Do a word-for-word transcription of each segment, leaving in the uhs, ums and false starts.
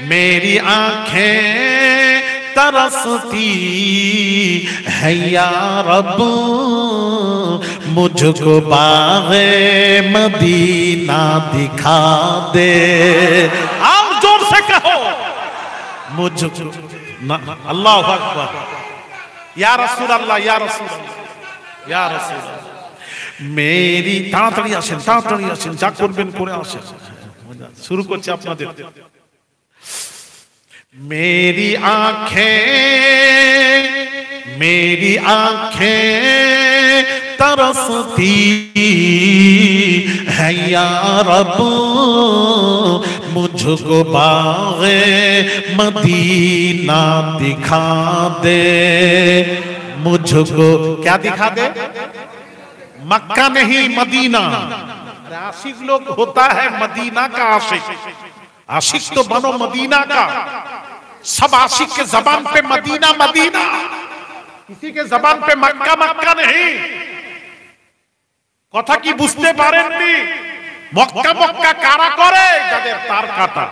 मेरी आंखें तरसती है या रब, मुझको बाग़े मदीना दिखा दे। आओ जोर से कहो मुझको। अल्लाह अकबर। या रसूल अल्लाह, या रसूल अल्लाह, या रसूल अल्लाह। मेरी ताड़ाताड़ी আসেন, ताड़ाताड़ी আসেন, যা করবেন করে আসেন। শুরু করছি আপনাদের। मेरी आंखें, मेरी आंखें तरसती है या रब, मुझको बाग़े मदीना दिखा दे। मुझको क्या दिखा दे? मक्का नहीं मदीना। आशिक लोग होता है मदीना का आशिक। आशिक तो बनो मदीना का। सब आशिक के जबान पे मदीना मदीना, किसी के जबान पे मक्का मक्का नहीं। कथा की बुझते पारेनনি? मक्का मक्का कारा करे যাদের তার কাটা।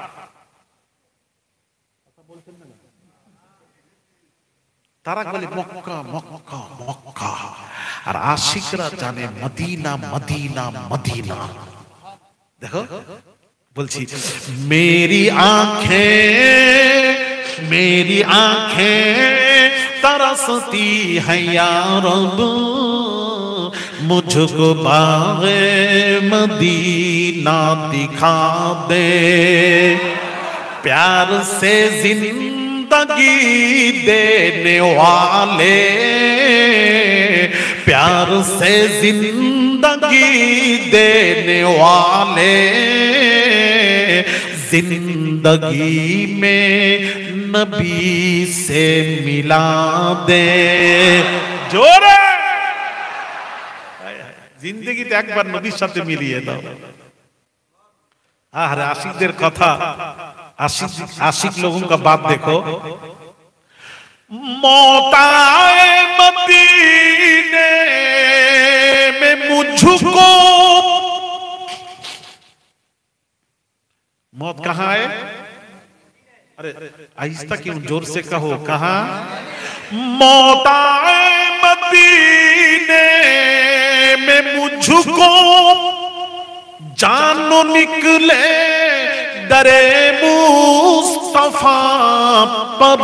তারা বলে মক্কা মক্কা মক্কা, আর আশিকরা জানে মদিনা মদিনা মদিনা। দেখো बोलছি मेरी आंखें, मेरी आंखें तरसती है या रब, मुझको बाग़े मदीना दिखा दे। प्यार से जिंदगी देने वाले, प्यार से जिंदगी देने वाले, जिंदगी में नबी से मिला दे। जोरे जिंदगी तो एक बार नबी साथे मिलिए दाओ। आह आशिकদের কথা, आशिक आशिक लोगों का बात देखो। मौत आए मदीने में मुझको, मौत कहाँ है? अरे आहिस्ता क्यों, जोर से कहो। कहाँ? मौत आए मदीने में मुझको, जानो निकले दरे मुस्तफा पर।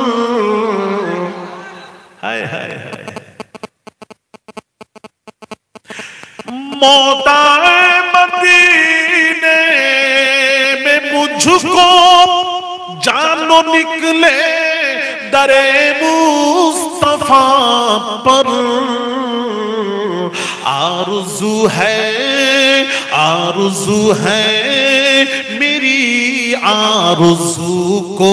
हाय हाय हाय। मौत आए मदीने में मुझको, जानो निकले दरे मुस्तफा पर। आरज़ू है, आरज़ू है मेरी आरज़ू को,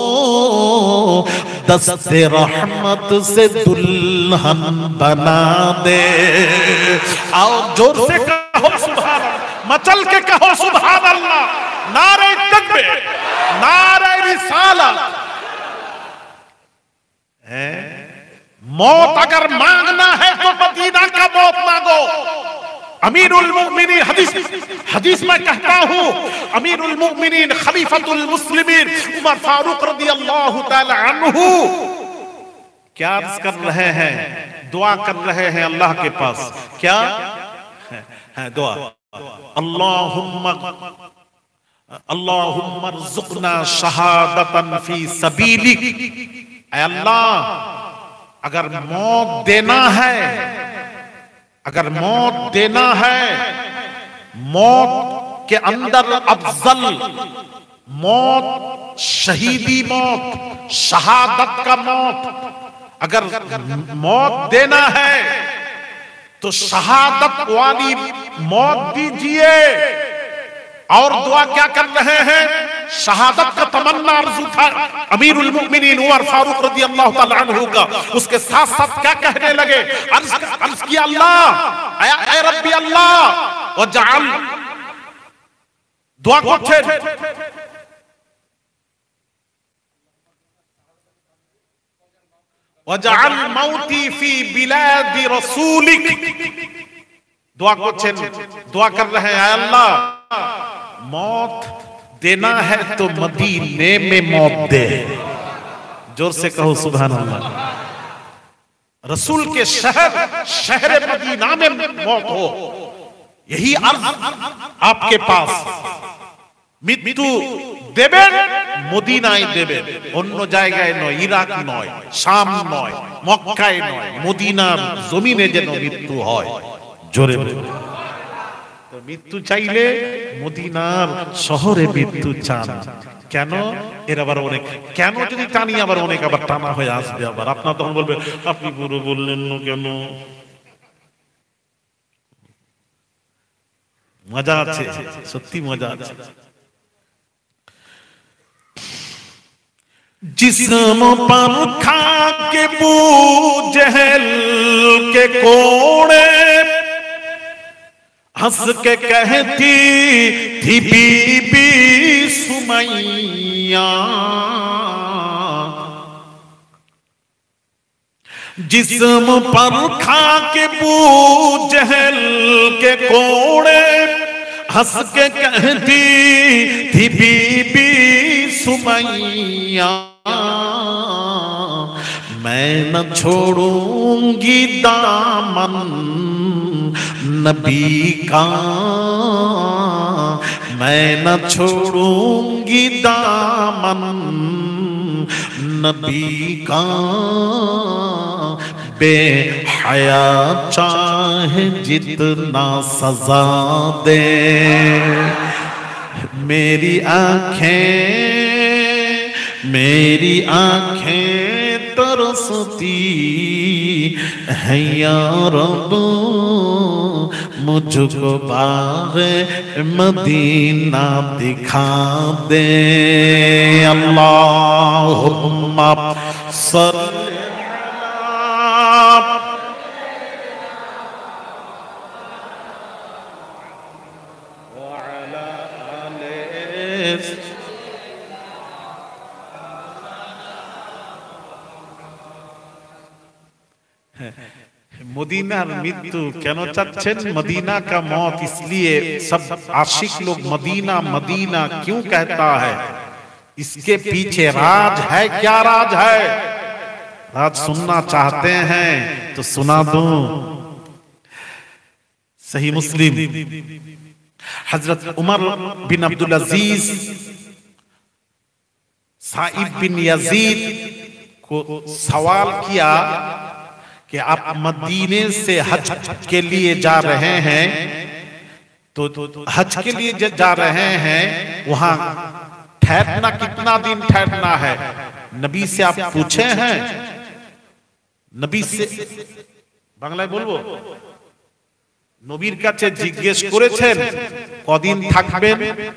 दस्ते रहमत से दुल्हन बना दे। आओ जोर से कहो सुभान अल्लाह, मचल के कहो सुभान अल्लाह। नारे तकबीर, नारे रिसालत। मौत अगर मांगना है तो मदीना का मौत मांगो। अमीरुल मोमिनीन, हदीस हदीस में कहता हूँ, अमीरुल मोमिनीन खलीफतुल मुस्लिमीन उमर फारूक रज़ियल्लाहु ताला अन्हु क्या अर्ज कर रहे हैं? दुआ कर रहे हैं अल्लाह के पास। क्या है दुआ? अल्लाहुम्मा अल्लाहुम्मा रज़ुक़ना शहादतन फी सबीलिक। ऐ अल्लाह, अगर मौत देना है, अगर मौत देना है, मौत के अंदर अफजल मौत, शहीदी मौत, शहादत का मौत, अगर मौत देना है तो शहादत वाली मौत दीजिए। और दुआ क्या कर रहे हैं? शहादत का तमन्ना आरज़ू था अमीरुल मोमिनीन उमर फारूक रज़ियल्लाहु ताला अन्हु का। उसके साथ साथ क्या कहने लगे? अर्ज़ अर्ज़ किया, अल्लाह, ऐ रब्बी अल्लाह, वजअल, दुआ করছেন, वजअल मौती फी बिलादि रसूलिक। दुआ করছেন, दुआ कर रहे हैं, अल्लाह मौत देना है तो मदीने में मौत दे। जोर से कहो सुभान अल्लाह। रसूल के शहर शहर मदीना में मौत हो, यही अर्ज आपके पास। मृत्यु দেবেন মদিনায় দেবেন, অন্য জায়গায় নয়, ইরাক নয়, শাম নয়, মক্কায় নয়, মদিনার জমিনে যেন মৃত্যু হয়। জোরে তো মৃত্যু চাইলে মদিনার শহরে মৃত্যু চান। কেন? এর আবার অনেক কেন যদি টানি আবার অনেক আবার টানা হয়ে আসবে। আবার আপনার তখন বলবে আপনি পুরো বললেন না কেন। মজা আছে, সত্যি মজা আছে। जिस्म पर खा के बू जहल के कोड़े हंस के कहती थी बीबी सुमैया, जिस्म पर खा के बू जहल के कोड़े हंस के कहती थी बीबी सुमैया, मैं न छोड़ूंगी दामन नबी का, मैं न छोड़ूंगी दामन नबी का, बेहया चाहे जितना सजा दे, मेरी आंखें मेरी आंखें तरसती है या रब, मुझको बाग़े मदीना दिखा दे। अल्लाहुम्मा सल्ली मदीनार मृत्यु क्यों चाচ্ছেন? मदीना का मौत इसलिए सब आशिक लोग मदीना मदीना क्यों कहता है? इसके पीछे राज है। क्या राज है? राज सुनना चाहते हैं तो सुना दूं। सही मुस्लिम हजरत उमर बिन अब्दुल अजीज साइब बिन यजीद को सवाल किया कि आप मदीने से हज के लिए जा रहे हैं, तो हज के लिए जा रहे हैं, वहां ठहरना कितना दिन ठहरना है? नबी से आप पूछे हैं? नबी से बांग्लाয় বলবো, নবীর কাছে জিজ্ঞেস করেছেন কদিন থাকবেন?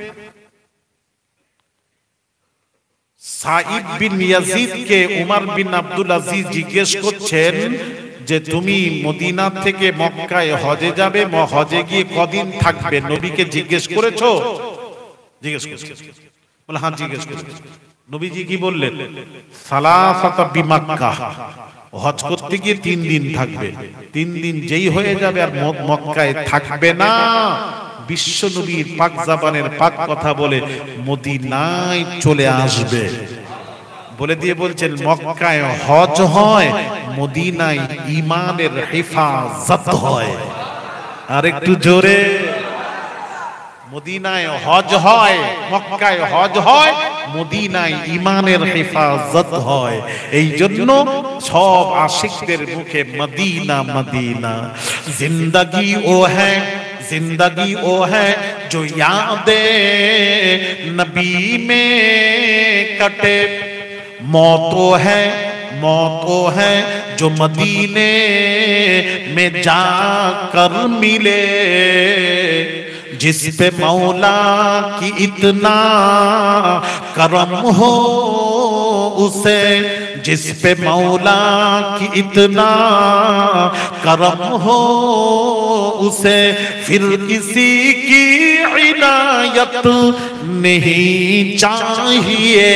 সাইব বিন ইয়াজিদ কে উমর বিন আব্দুল আজিজ জিজ্ঞেস করছেন যে তুমি মদিনা থেকে মক্কায় হজে যাবে, হজে গিয়ে কদিন থাকবে? নবীকে জিজ্ঞেস করেছো? জিজ্ঞেস করেছো? বলে হ্যাঁ জিজ্ঞেস করেছি। নবীজি কি বললেন? সালাসাতা বিমাক্কা, হজ করতে গিয়ে তিন দিন থাকবে। তিন দিন যেই হয়ে যাবে আর মক্কায় থাকবে না, বিশ্ব নবীর পাক জাবানের পাক কথা বলে মদিনায় চলে আসবে। বলে দিয়ে বলছেন মক্কায় হজ হয়, মদিনায় ঈমানের হেফাজত হয়। আর একটু জোরে, মদিনায় হজ হয়, মক্কায় হজ হয়, মদিনায় ঈমানের হেফাজত হয়। এই জন্য সব আশিকদের মুখে মদিনা মদিনা। জিন্দেগি ও হ্যায় जिंदगी वो है जो यादे नबी में कटे, मौत वो है मौत वो है जो मदीने में जाकर मिले, जिस पे मौला की इतना करम हो उसे, जिस पे मौला की इतना करम हो उसे, फिर किसी की इनायत नहीं चाहिए।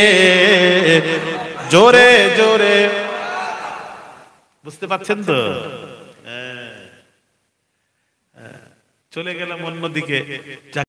जोरे जोरे বুঝতে পারছেন তো? চলে গেলাম অন্যদিকে।